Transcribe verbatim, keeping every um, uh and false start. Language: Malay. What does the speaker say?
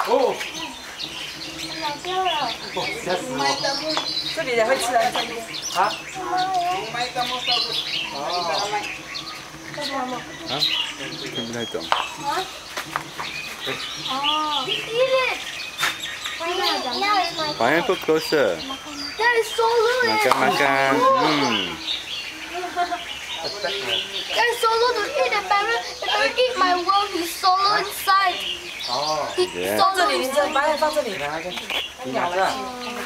哦， 跑掉了。 吓死我！ 这里也会吃人这边。 啊？ 干什么？ 啊？听不太懂。 啊？哦 ，eat it. Now it's my Why put closer? That is so little. Makan makan. Hmm. That is so little to eat. The parrot, the parrot eat my worm. He's solo inside. 哦， He's Yeah. 放这 solo 里，你 inside. 这把它放这里。 来， 它咬了。